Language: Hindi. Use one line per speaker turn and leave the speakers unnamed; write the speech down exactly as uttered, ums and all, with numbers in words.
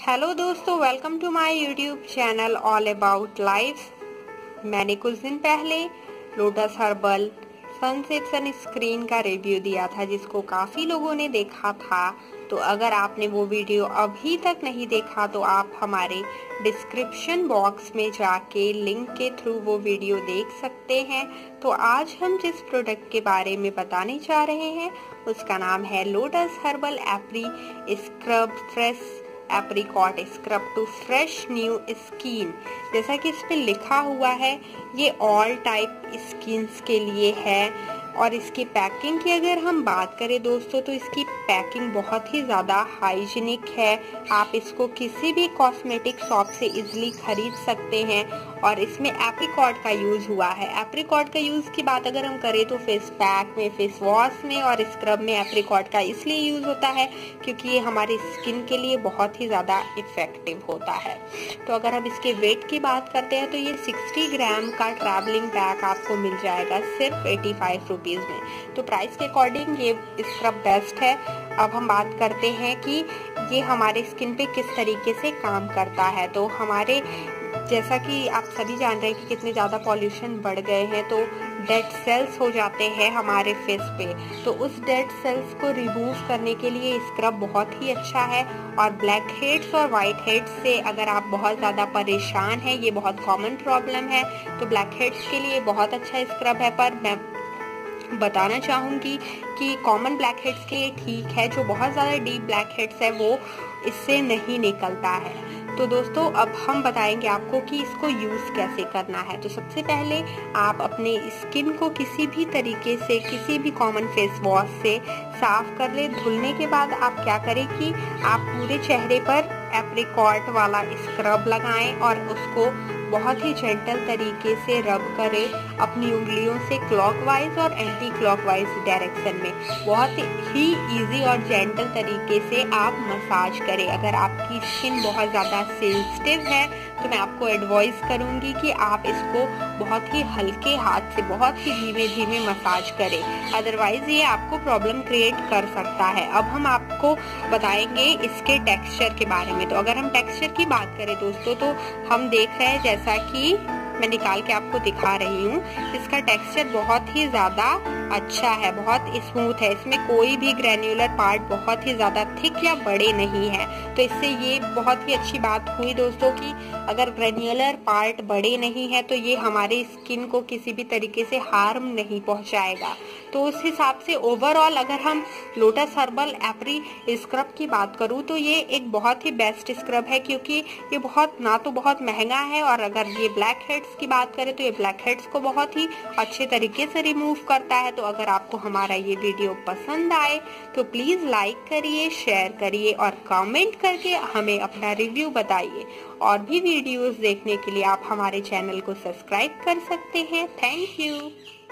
हेलो दोस्तों, welcome to my YouTube channel all about life. मैंने कुछ दिन पहले लोटस हर्बल सनसेट सनस्क्रीन का रिव्यू दिया था जिसको काफ़ी लोगों ने देखा था। तो अगर आपने वो वीडियो अभी तक नहीं देखा तो आप हमारे डिस्क्रिप्शन बॉक्स में जाके लिंक के थ्रू वो वीडियो देख सकते हैं। तो आज हम जिस प्रोडक्ट के बारे में बताने जा रहे हैं उसका नाम है lotus herbal apri scrub fresh apricot scrub to fresh new skin. जैसा कि इस पे लिखा हुआ है ये ऑल टाइप स्किन्स के लिए है। और इसकी पैकिंग की अगर हम बात करें दोस्तों तो इसकी पैकिंग बहुत ही ज़्यादा हाइजीनिक है। आप इसको किसी भी कॉस्मेटिक शॉप से इजीली खरीद सकते हैं। और इसमें एप्रीकॉट का यूज़ हुआ है। एप्रीकॉट का यूज़ की बात अगर हम करें तो फेस पैक में, फेस वॉश में और स्क्रब में एप्रीकॉट का इसलिए यूज़ होता है क्योंकि ये हमारी स्किन के लिए बहुत ही ज़्यादा इफेक्टिव होता है। तो अगर हम इसके वेट की बात करते हैं तो ये साठ ग्राम का ट्रैवलिंग पैक आपको मिल जाएगा सिर्फ पचासी रुपीस में। तो प्राइस के अकॉर्डिंग ये स्क्रब बेस्ट है। अब हम बात करते हैं कि ये हमारे स्किन पे किस तरीके से काम करता है। तो हमारे जैसा कि आप सभी जान रहे हैं कि कितने ज़्यादा पॉल्यूशन बढ़ गए हैं, तो डेड सेल्स हो जाते हैं हमारे फेस पे। तो उस डेड सेल्स को रिमूव करने के लिए स्क्रब बहुत ही अच्छा है। और ब्लैक हेड्स और वाइट हेड्स से अगर आप बहुत ज़्यादा परेशान हैं, ये बहुत कॉमन प्रॉब्लम है, तो ब्लैक हेड्स के लिए बहुत अच्छा स्क्रब है। पर मैं बताना चाहूँगी कि कॉमन ब्लैक हेड्स के लिए ठीक है, जो बहुत ज़्यादा डीप ब्लैक हेड्स है वो इससे नहीं निकलता है। तो दोस्तों अब हम बताएंगे आपको कि इसको यूज़ कैसे करना है। तो सबसे पहले आप अपने स्किन को किसी भी तरीके से, किसी भी कॉमन फेस वॉश से साफ कर ले। धुलने के बाद आप क्या करें कि आप पूरे चेहरे पर एप्रीकॉट वाला स्क्रब लगाएं और उसको बहुत ही जेंटल तरीके से रब करें अपनी उंगलियों से क्लॉकवाइज और एंटी क्लॉकवाइज डायरेक्शन में। बहुत ही इजी और जेंटल तरीके से आप मसाज करें। अगर आपकी स्किन बहुत ज़्यादा सेंसिटिव है तो मैं आपको एडवाइस करूंगी कि आप इसको बहुत ही हल्के हाथ से बहुत ही धीमे धीमे मसाज करें, अदरवाइज ये आपको प्रॉब्लम क्रिएट कर सकता है। अब हम आपको बताएंगे इसके टेक्सचर के बारे में। तो अगर हम टेक्सचर की बात करें दोस्तों तो हम देख रहे हैं, जैसा कि मैं निकाल के आपको दिखा रही हूँ, इसका टेक्सचर बहुत ही ज़्यादा अच्छा है, बहुत स्मूथ है। इसमें कोई भी ग्रैन्युलर पार्ट बहुत ही ज़्यादा थिक या बड़े नहीं है। तो इससे ये बहुत ही अच्छी बात हुई दोस्तों कि अगर ग्रैन्युलर पार्ट बड़े नहीं है तो ये हमारे स्किन को किसी भी तरीके से हार्म नहीं पहुंचाएगा। तो उस हिसाब से ओवरऑल अगर हम लोटस हर्बल एप्री स्क्रब की बात करूँ तो ये एक बहुत ही बेस्ट स्क्रब है, क्योंकि ये बहुत ना तो बहुत महंगा है, और अगर ये ब्लैक हेड्स की बात करें तो ये ब्लैक हेड्स को बहुत ही अच्छे तरीके से रिमूव करता है। तो अगर आपको हमारा ये वीडियो पसंद आए तो प्लीज़ लाइक करिए, शेयर करिए और कमेंट करके हमें अपना रिव्यू बताइए। और भी वीडियोस देखने के लिए आप हमारे चैनल को सब्सक्राइब कर सकते हैं। Thank you.